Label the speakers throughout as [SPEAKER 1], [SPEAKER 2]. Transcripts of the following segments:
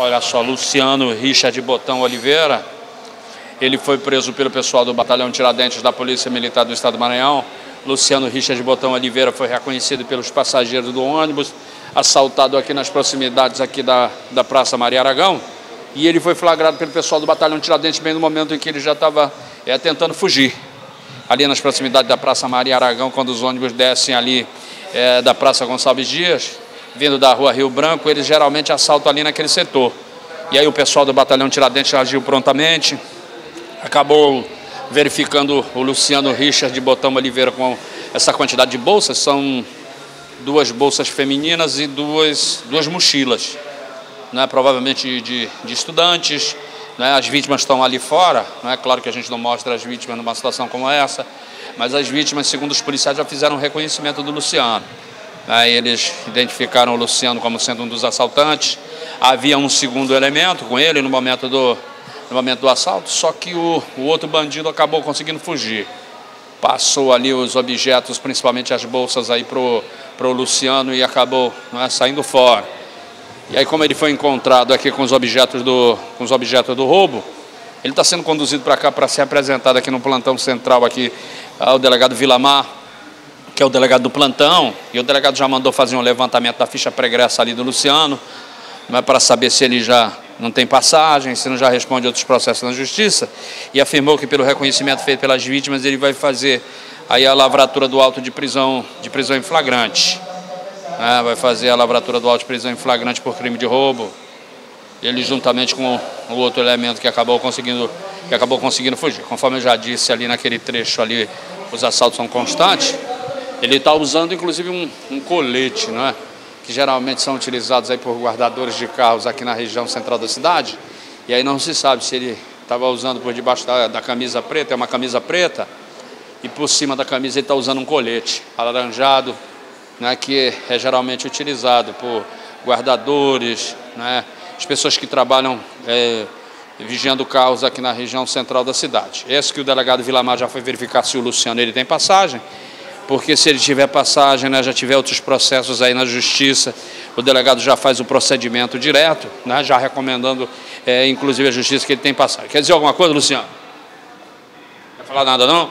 [SPEAKER 1] Olha só, Luciano Richard Botão Oliveira, ele foi preso pelo pessoal do Batalhão Tiradentes da Polícia Militar do Estado do Maranhão. Luciano Richard Botão Oliveira foi reconhecido pelos passageiros do ônibus, assaltado aqui nas proximidades aqui da Praça Maria Aragão, e ele foi flagrado pelo pessoal do Batalhão Tiradentes bem no momento em que ele já estava tentando fugir. Ali nas proximidades da Praça Maria Aragão, quando os ônibus descem ali da Praça Gonçalves Dias, vindo da Rua Rio Branco, eles geralmente assaltam ali naquele setor. E aí o pessoal do Batalhão Tiradentes agiu prontamente, acabou verificando o Luciano Richard Botão Oliveira com essa quantidade de bolsas. São 2 bolsas femininas e duas mochilas, né, provavelmente de estudantes, né. As vítimas estão ali fora, né. Claro que a gente não mostra as vítimas numa situação como essa, mas as vítimas, segundo os policiais, já fizeram um reconhecimento do Luciano. Aí eles identificaram o Luciano como sendo um dos assaltantes. Havia um segundo elemento com ele no momento do assalto, só que o outro bandido acabou conseguindo fugir. Passou ali os objetos, principalmente as bolsas, aí pro Luciano, e acabou, né, saindo fora. E aí, como ele foi encontrado aqui com os objetos do roubo, ele está sendo conduzido para cá para ser apresentado aqui no plantão central, aqui ao delegado Vilamar, que é o delegado do plantão, e o delegado já mandou fazer um levantamento da ficha pregressa ali do Luciano, né, para saber se ele já não tem passagem, se não já responde outros processos na justiça, e afirmou que pelo reconhecimento feito pelas vítimas ele vai fazer aí a lavratura do auto de prisão em flagrante, né, vai fazer a lavratura do auto de prisão em flagrante por crime de roubo. Ele juntamente com o outro elemento que acabou conseguindo fugir. Conforme eu já disse ali naquele trecho ali, os assaltos são constantes. Ele está usando inclusive um colete, né, que geralmente são utilizados aí por guardadores de carros aqui na região central da cidade. E aí não se sabe se ele estava usando por debaixo da camisa preta, é uma camisa preta, e por cima da camisa ele está usando um colete alaranjado, né, que é geralmente utilizado por guardadores, né, as pessoas que trabalham vigiando carros aqui na região central da cidade. Esse que o delegado Vilamar já foi verificar se o Luciano ele tem passagem, porque se ele tiver passagem, né, já tiver outros processos aí na justiça, o delegado já faz o procedimento direto, né, já recomendando, inclusive, a justiça que ele tem passagem. Quer dizer alguma coisa, Luciano? Não quer falar nada, não?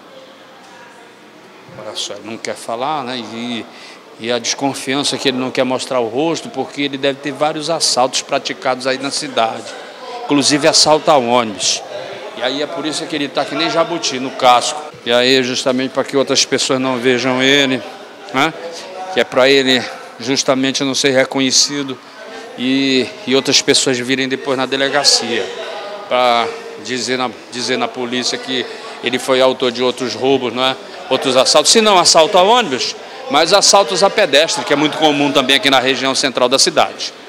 [SPEAKER 1] Olha só, ele não quer falar, né, e a desconfiança que ele não quer mostrar o rosto, porque ele deve ter vários assaltos praticados aí na cidade, inclusive assalto a ônibus. E aí é por isso que ele está que nem jabuti no casco. E aí justamente para que outras pessoas não vejam ele, né? Que é para ele justamente não ser reconhecido e outras pessoas virem depois na delegacia para dizer na polícia que ele foi autor de outros roubos, né? Outros assaltos, se não assalto a ônibus, mas assaltos a pedestre, que é muito comum também aqui na região central da cidade.